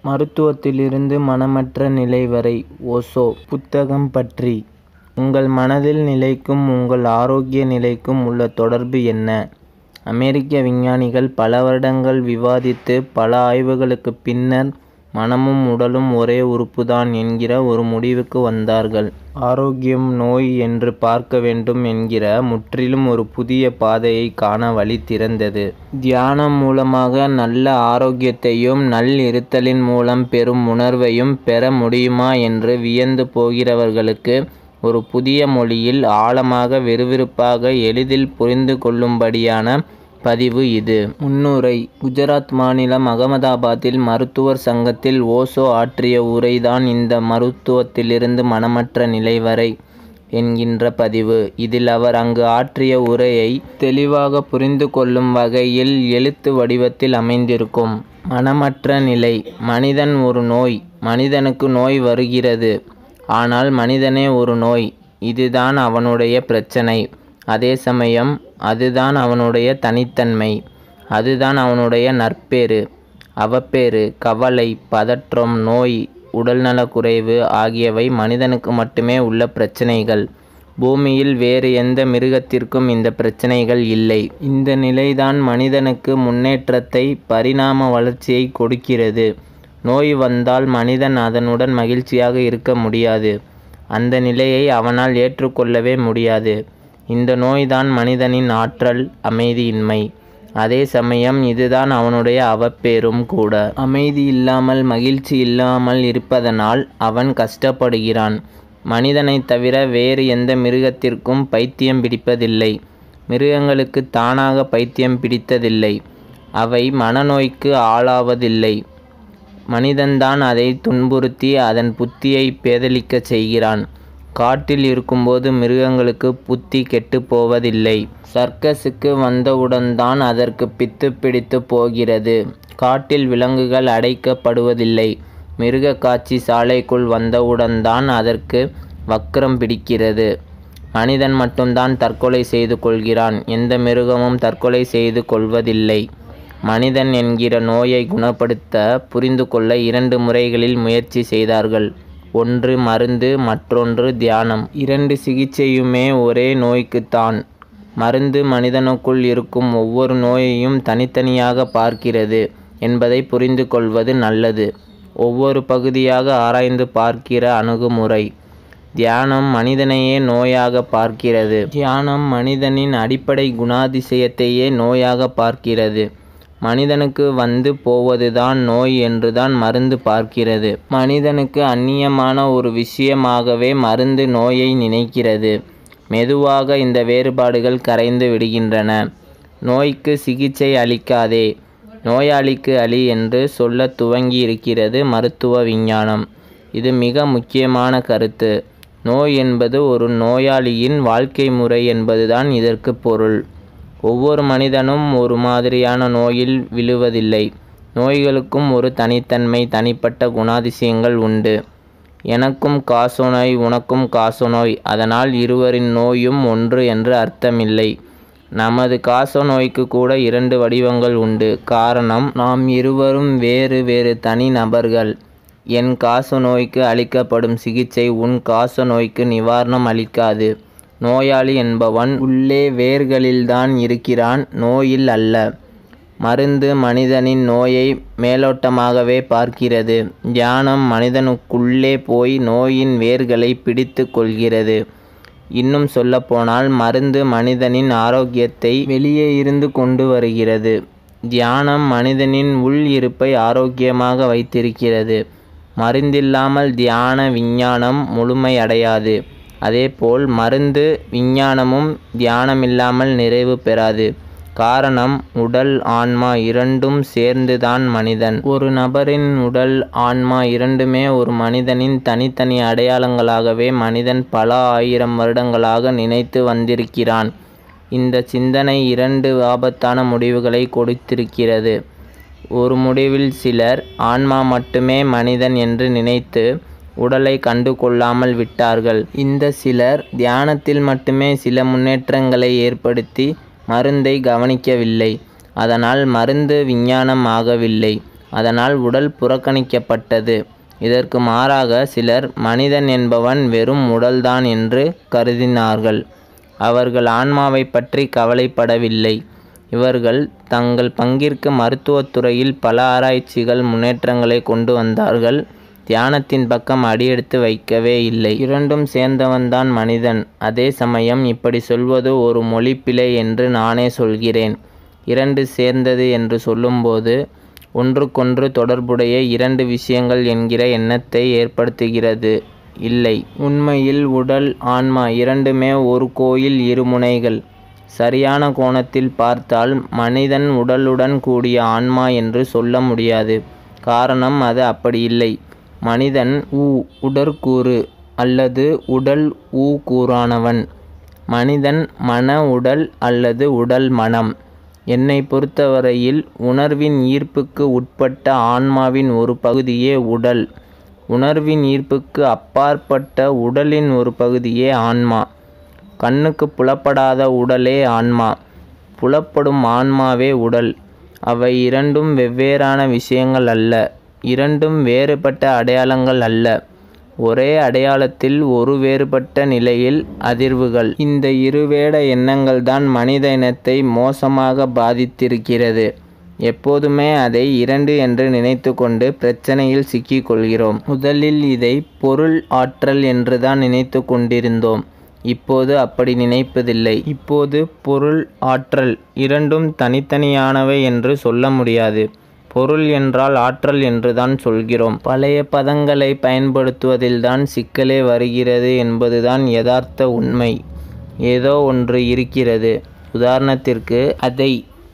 மருத்துவத்திலிருந்து மனமற்ற நிலை வரை ஓஷோ புத்தகம் பற்றி உங்கள் மனதில் நிலைக்கும் உங்கள் ஆரோக்கிய நிலைக்கும் உள்ள தொடர்பு என்ன? அமெரிக்க விஞ்ஞானிகள் பல வருடங்கள் விவாதித்து பல ஆய்வுகளுக்கு பின்னர் மனமும் உடலும் ஒரே உறுப்புதான் என்கிற ஒரு முடிவுக்கு வந்தார்கள். ஆரோக்கியம் நோய் என்று பார்க்க வேண்டும் என்கிற முற்றிலும் ஒரு புதிய பாதையை காண வழி திறந்தது. தியானம் மூலமாக நல்ல ஆரோக்கியத்தையும் இருத்தலின் மூலம் பெறும் உணர்வையும் பெற முடியுமா என்று வியந்து போகிறவர்களுக்கு ஒரு புதிய மொழியில் ஆழமாக விறுவிறுப்பாக எளிதில் புரிந்து கொள்ளும்படியான பதிவு இது. முன்னுரை. குஜராத் மாநிலம் அகமதாபாத்தில் மருத்துவர் சங்கத்தில் ஓஷோ ஆற்றிய உரைதான் இந்த மருத்துவத்திலிருந்து மனமற்ற நிலை வரை என்கின்ற பதிவு. இதில் அவர் அங்கு ஆற்றிய உரையை தெளிவாக புரிந்து கொள்ளும் வகையில் எழுத்து வடிவத்தில் அமைந்திருக்கும். மனமற்ற நிலை. மனிதன் ஒரு நோய். மனிதனுக்கு நோய் வருகிறது. ஆனால் மனிதனே ஒரு நோய். இதுதான் அவனுடைய பிரச்சனை. அதே சமயம் அதுதான் அவனுடைய தனித்தன்மை. அதுதான் அவனுடைய நற்பேறு. அவப்பேறு, கவலை, பதற்றம், நோய், உடல்நலக்குறைவு ஆகியவை மனிதனுக்கு மட்டுமே உள்ள பிரச்சனைகள். பூமியில் வேறு எந்த மிருகத்திற்கும் இந்த பிரச்சனைகள் இல்லை. இந்த நிலைதான் மனிதனுக்கு முன்னேற்றத்தை, பரிணாம வளர்ச்சியை கொடுக்கிறது. நோய் வந்தால் மனிதன் அதனுடன் மகிழ்ச்சியாக இருக்க முடியாது. அந்த நிலையை அவனால் ஏற்றுக்கொள்ளவே முடியாது. இந்த நோய்தான் மனிதனின் ஆற்றல், அமைதியின்மை. அதே சமயம் இதுதான் அவனுடைய அவப்பேறும் கூட. அமைதி இல்லாமல், மகிழ்ச்சி இல்லாமல் இருப்பதனால் அவன் கஷ்டப்படுகிறான். மனிதனைத் தவிர வேறு எந்த மிருகத்திற்கும் பைத்தியம் பிடிப்பதில்லை. மிருகங்களுக்கு தானாக பைத்தியம் பிடித்ததில்லை. அவை மனநோய்க்கு ஆளாவதில்லை. மனிதன்தான் அதை துன்புறுத்தி அதன் புத்தியை பேதலிக்கச் செய்கிறான். காட்டில் இருக்கும்போது மிருகங்களுக்கு புத்தி கெட்டு போவதில்லை. சர்க்கஸுக்கு வந்தவுடன் தான் அதற்கு பித்து பிடித்து போகிறது. காட்டில் விலங்குகள் அடைக்கப்படுவதில்லை. மிருக காட்சி சாலைக்குள் வந்தவுடன் தான் அதற்கு வக்ரம் பிடிக்கிறது. மனிதன் மட்டும்தான் தற்கொலை செய்து கொள்கிறான். எந்த மிருகமும் தற்கொலை செய்து கொள்வதில்லை. மனிதன் என்கிற நோயை குணப்படுத்த புரிந்து கொள்ள 2 முறைகளில் முயற்சி செய்தார்கள். ஒன்று மருந்து, மற்றொன்று தியானம். 2 சிகிச்சையுமே ஒரே நோய்க்குத்தான். மருந்து மனிதனுக்குள் இருக்கும் ஒவ்வொரு நோயையும் தனித்தனியாக பார்க்கிறது என்பதை புரிந்து கொள்வது நல்லது. ஒவ்வொரு பகுதியாக ஆராய்ந்து பார்க்கிற அணுகுமுறை. தியானம் மனிதனையே நோயாக பார்க்கிறது. தியானம் மனிதனின் அடிப்படை குணாதிசயத்தையே நோயாக பார்க்கிறது. மனிதனுக்கு வந்து போவதுதான் நோய் என்றுதான் மருந்து பார்க்கிறது. மனிதனுக்கு அந்நியமான ஒரு விஷயமாகவே மருந்து நோயை நினைக்கிறது. மெதுவாக இந்த வேறுபாடுகள் கரைந்து விடுகின்றன. நோய்க்கு சிகிச்சை அளிக்காதே, நோயாளிக்கு அளி என்று சொல்ல துவங்கி இருக்கிறது மருத்துவ விஞ்ஞானம். இது மிக முக்கியமான கருத்து. நோய் என்பது ஒரு நோயாளியின் வாழ்க்கை முறை என்பதுதான் இதற்கு பொருள். ஒவ்வொரு மனிதனும் ஒரு மாதிரியான நோயில் விழுவதில்லை. நோய்களுக்கும் ஒரு தனித்தன்மை, தனிப்பட்ட குணாதிசயங்கள் உண்டு. எனக்கும் காசநோய், உனக்கும் காசநோய். அதனால் இருவரின் நோயும் ஒன்று என்று அர்த்தமில்லை. நமது காசநோய்க்கு கூட 2 வடிவங்கள் உண்டு. காரணம், நாம் இருவரும் வேறு வேறு தனி நபர்கள். என் காசநோய்க்கு அளிக்கப்படும் சிகிச்சை உன் காசநோய்க்கு நிவாரணம் அளிக்காது. நோயாளி என்பவன் உள்ளே வேர்களில்தான் இருக்கிறான், நோயில் அல்ல. மருந்து மனிதனின் நோயை மேலோட்டமாகவே பார்க்கிறது. தியானம் மனிதனுக்குள்ளே போய் நோயின் வேர்களை பிடித்து கொள்கிறது. இன்னும் சொல்லப்போனால் மருந்து மனிதனின் ஆரோக்கியத்தை வெளியே இருந்து கொண்டு வருகிறது. தியானம் மனிதனின் உள் இருப்பை ஆரோக்கியமாக வைத்திருக்கிறது. மருந்தில்லாமல் தியான விஞ்ஞானம் முழுமையடையாது. அதேபோல் மருந்து விஞ்ஞானமும் தியானமில்லாமல் நிறைவு பெறாது. காரணம், உடல் ஆன்மா இரண்டும் சேர்ந்துதான் மனிதன். ஒரு நபரின் உடல் ஆன்மா இரண்டுமே ஒரு மனிதனின் தனித்தனி அடையாளங்களாகவே மனிதன் பல ஆயிரம் வருடங்களாக நினைத்து வந்திருக்கிறான். இந்த சிந்தனை 2 ஆபத்தான முடிவுகளை கொடுத்திருக்கிறது. ஒரு முடிவில் சிலர் ஆன்மா மட்டுமே மனிதன் என்று நினைத்து உடலை கண்டு கொள்ளாமல் விட்டார்கள். இந்த சிலர் தியானத்தில் மட்டுமே சில முன்னேற்றங்களை ஏற்படுத்தி மருந்தை கவனிக்கவில்லை. அதனால் மருந்து விஞ்ஞானம் ஆகவில்லை. அதனால் உடல் புறக்கணிக்கப்பட்டது. இதற்கு மாறாக சிலர் மனிதன் என்பவன் வெறும் உடல்தான் என்று கருதினார்கள். அவர்கள் ஆன்மாவை பற்றி கவலைப்படவில்லை. இவர்கள் தங்கள் பங்கிற்கு மருத்துவத்துறையில் பல ஆராய்ச்சிகள் முன்னேற்றங்களை கொண்டு வந்தார்கள். தியானத்தின் பக்கம் அடியெடுத்து வைக்கவே இல்லை. இரண்டும் சேர்ந்தவன்தான் மனிதன். அதே சமயம் இப்படி சொல்வது ஒரு மொழிப்பிழை என்று நானே சொல்கிறேன். இரண்டு சேர்ந்தது என்று சொல்லும்போது ஒன்றுக்கொன்று தொடர்புடைய இரண்டு விஷயங்கள் என்கிற எண்ணத்தை ஏற்படுத்துகிறது. இல்லை, உண்மையில் உடல் ஆன்மா இரண்டுமே ஒரு கோயில் இருமுனைகள். சரியான கோணத்தில் பார்த்தால் மனிதன் உடலுடன் கூடிய ஆன்மா என்று சொல்ல முடியாது. காரணம், அது அப்படி இல்லை. மனிதன் உடற்கூறு அல்லது உடல் கூறானவன். மனிதன் மன உடல் அல்லது உடல் மனம். என்னை பொறுத்தவரையில் உணர்வின் ஈர்ப்புக்கு உட்பட்ட ஆன்மாவின் ஒரு பகுதியே உடல். உணர்வின் ஈர்ப்புக்கு அப்பாற்பட்ட உடலின் ஒரு பகுதியே ஆன்மா. கண்ணுக்கு புலப்படாத உடலே ஆன்மா. புலப்படும் ஆன்மாவே உடல். அவை இரண்டும் வெவ்வேறான விஷயங்கள் அல்ல. இரண்டும் வேறுபட்ட அடையாளங்கள் அல்ல. ஒரே அடையாளத்தில் ஒரு வேறுபட்ட நிலையில் அதிர்வுகள். இந்த இருவேட எண்ணங்கள்தான் மனித இனத்தை மோசமாக பாதித்திருக்கிறது. எப்போதுமே அதை இரண்டு என்று நினைத்து கொண்டு பிரச்சனையில் சிக்கிக் கொள்கிறோம். முதலில் இதை பொருள் ஆற்றல் என்றுதான் நினைத்து கொண்டிருந்தோம். இப்போது அப்படி நினைப்பதில்லை. இப்போது பொருள் ஆற்றல் இரண்டும் தனித்தனியானவை என்று சொல்ல முடியாது. பொருள் என்றால் ஆற்றல் என்றுதான் சொல்கிறோம். பழைய பதங்களை பயன்படுத்துவதில்தான் சிக்கலே வருகிறது என்பதுதான் யதார்த்த உண்மை. ஏதோ ஒன்று இருக்கிறது. உதாரணத்திற்கு அதை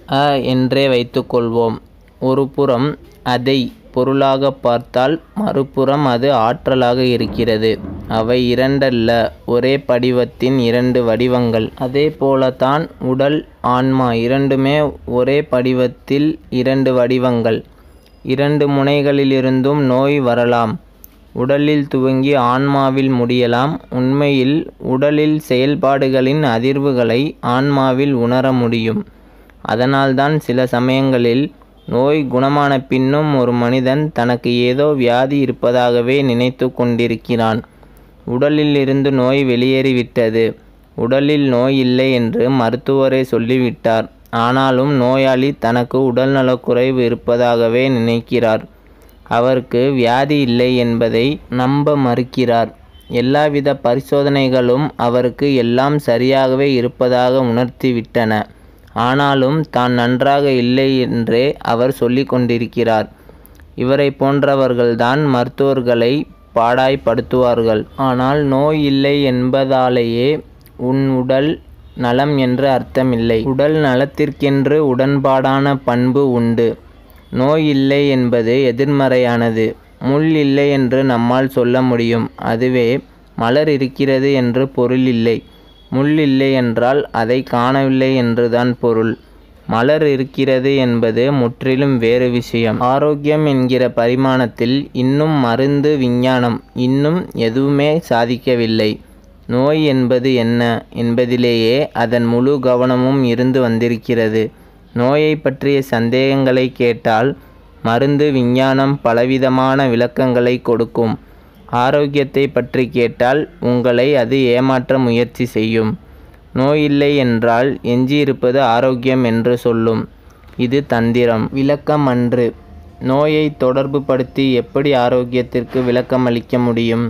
என்றே வைத்துக்கொள்வோம். ஒரு புறம் அதை பொருளாக பார்த்தால் மறுபுறம் அது ஆற்றலாக இருக்கிறது. அவை இரண்டல்ல, ஒரே படிவத்தின் இரண்டு வடிவங்கள். அதே போலத்தான் உடல் ஆன்மா இரண்டுமே ஒரே படிவத்தில் இரண்டு வடிவங்கள். இரண்டு முனைகளிலிருந்தும் நோய் வரலாம். உடலில் துவங்கி ஆன்மாவில் முடியலாம். உண்மையில் உடலில் செயல்பாடுகளின் அதிர்வுகளை ஆன்மாவில் உணர முடியும். அதனால்தான் சில சமயங்களில் நோய் குணமான பின்னும் ஒரு மனிதன் தனக்கு ஏதோ வியாதி இருப்பதாகவே நினைத்து கொண்டிருக்கிறான். உடலில் இருந்து நோய் வெளியேறிவிட்டது. உடலில் நோய் இல்லை என்று மருத்துவரே சொல்லிவிட்டார். ஆனாலும் நோயாளி தனக்கு உடல்நலக்குறைவு இருப்பதாகவே நினைக்கிறார். அவருக்கு வியாதி இல்லை என்பதை நம்ப மறுக்கிறார். எல்லாவித பரிசோதனைகளும் அவருக்கு எல்லாம் சரியாகவே இருப்பதாக உணர்த்திவிட்டன. ஆனாலும் தான் நன்றாக இல்லை என்றே அவர் சொல்லி கொண்டிருக்கிறார். இவரை போன்றவர்கள்தான் மருத்துவர்களை பாடாய்படுத்துவார்கள். ஆனால் நோய் இல்லை என்பதாலேயே உன் உடல் நலம் என்று அர்த்தமில்லை. உடல் நலத்திற்கென்று உடன்பாடான பண்பு உண்டு. நோய் இல்லை என்பது எதிர்மறையானது. முள் இல்லை என்று நம்மால் சொல்ல முடியும். அதுவே மலர் இருக்கிறது என்று பொருள் இல்லை. முள் இல்லை என்றால் அதை காணவில்லை என்றுதான் பொருள். மலர் இருக்கிறது என்பது முற்றிலும் வேறு விஷயம். ஆரோக்கியம் என்கிற பரிமாணத்தில் இன்னும் மருந்து விஞ்ஞானம் இன்னும் எதுவுமே சாதிக்கவில்லை. நோய் என்பது என்ன என்பதிலேயே அதன் முழு கவனமும் இருந்து வந்திருக்கிறது. நோயை பற்றிய சந்தேகங்களை கேட்டால் மருந்து விஞ்ஞானம் பலவிதமான விளக்கங்களை கொடுக்கும். ஆரோக்கியத்தை பற்றி கேட்டால் உங்களை அது ஏமாற்ற முயற்சி செய்யும். நோயில்லை என்றால் எஞ்சியிருப்பது ஆரோக்கியம் என்று சொல்லும். இது தந்திரம், விளக்கம் அன்று. நோயை தொடர்பு படுத்தி எப்படி ஆரோக்கியத்திற்கு விளக்கம் அளிக்க முடியும்?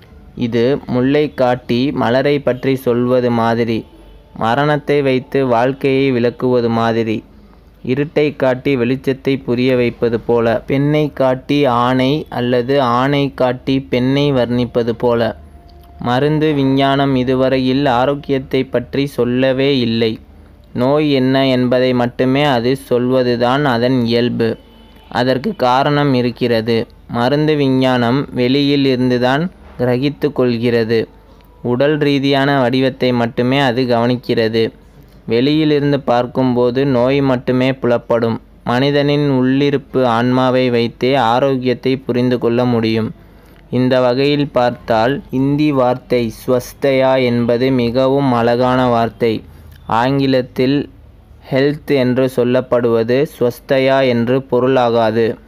இது முல்லை காட்டி மலரை பற்றி சொல்வது மாதிரி. மரணத்தை வைத்து வாழ்க்கையை விளக்குவது மாதிரி. இருட்டை காட்டி வெளிச்சத்தை புரிய வைப்பது போல. பெண்ணை காட்டி ஆணை அல்லது ஆணை காட்டி பெண்ணை வர்ணிப்பது போல. மருந்து விஞ்ஞானம் இதுவரையில் ஆரோக்கியத்தை பற்றி சொல்லவே இல்லை. நோய் என்ன என்பதை மட்டுமே அது சொல்வதுதான் அதன் இயல்பு. அதற்கு காரணம் இருக்கிறது. மருந்து விஞ்ஞானம் வெளியில் இருந்துதான் கிரகித்து கொள்கிறது. உடல் ரீதியான வடிவத்தை மட்டுமே அது கவனிக்கிறது. வெளியிலிருந்து பார்க்கும்போது நோய் மட்டுமே புலப்படும். மனிதனின் உள்ளிருப்பு ஆன்மாவை வைத்தே ஆரோக்கியத்தை புரிந்து கொள்ள முடியும். இந்த வகையில் பார்த்தால் இந்தி வார்த்தை ஸ்வஸ்தயா என்பது மிகவும் அழகான வார்த்தை. ஆங்கிலத்தில் ஹெல்த் என்று சொல்லப்படுவது ஸ்வஸ்தயா என்று பொருளாகாது.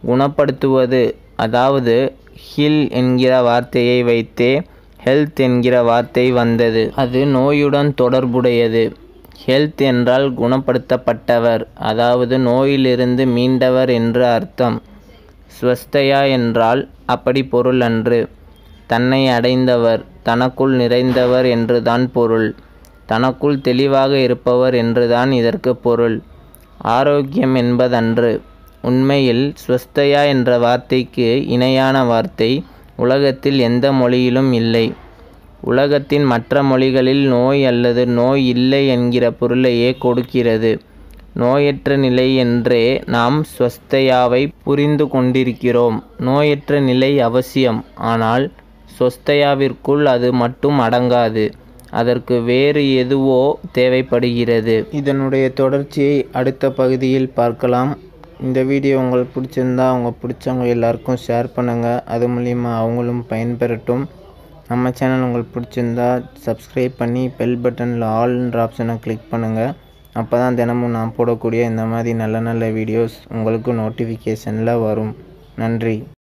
குணப்படுத்துவது, அதாவது ஹீல் என்கிற வார்த்தையை வைத்தே ஹெல்த் என்கிற வார்த்தை வந்தது. அது நோயுடன் தொடர்புடையது. ஹெல்த் என்றால் குணப்படுத்தப்பட்டவர், அதாவது நோயிலிருந்து மீண்டவர் என்று அர்த்தம். ஸ்வஸ்தயா என்றால் அப்படி பொருள் அன்று. தன்னை அடைந்தவர், தனக்குள் நிறைந்தவர் என்றுதான் பொருள். தனக்குள் தெளிவாக இருப்பவர் என்றுதான் இதற்கு பொருள். ஆரோக்கியம் என்பதன்று. உண்மையில் ஸ்வஸ்தயா என்ற வார்த்தைக்கு இணையான வார்த்தை உலகத்தில் எந்த மொழியிலும் இல்லை. உலகத்தின் மற்ற மொழிகளில் நோய் அல்லது நோய் இல்லை என்கிற பொருளையே கொடுக்கிறது. நோயற்ற நிலை என்றே நாம் ஸ்வஸ்தயாவை புரிந்து கொண்டிருக்கிறோம். நோயற்ற நிலை அவசியம், ஆனால் ஸ்வஸ்தயாவிற்குள் அது மட்டும் அடங்காது. அதற்கு வேறு எதுவோ தேவைப்படுகிறது. இதனுடைய தொடர்ச்சியை அடுத்த பகுதியில் பார்க்கலாம். இந்த வீடியோ உங்களுக்கு பிடிச்சிருந்தா பிடிச்சவங்க எல்லாருக்கும் ஷேர் பண்ணுங்கள். அது மூலிமா அவங்களும் பயன்பெறட்டும். நம்ம சேனல் உங்களுக்கு பிடிச்சிருந்தா சப்ஸ்கிரைப் பண்ணி பெல் பட்டனில் ஆல்ன்ற ஆப்ஷனை கிளிக் பண்ணுங்கள். அப்போ தான் தினமும் நான் போடக்கூடிய இந்த மாதிரி நல்ல நல்ல வீடியோஸ் உங்களுக்கு நோட்டிஃபிகேஷனில் வரும். நன்றி.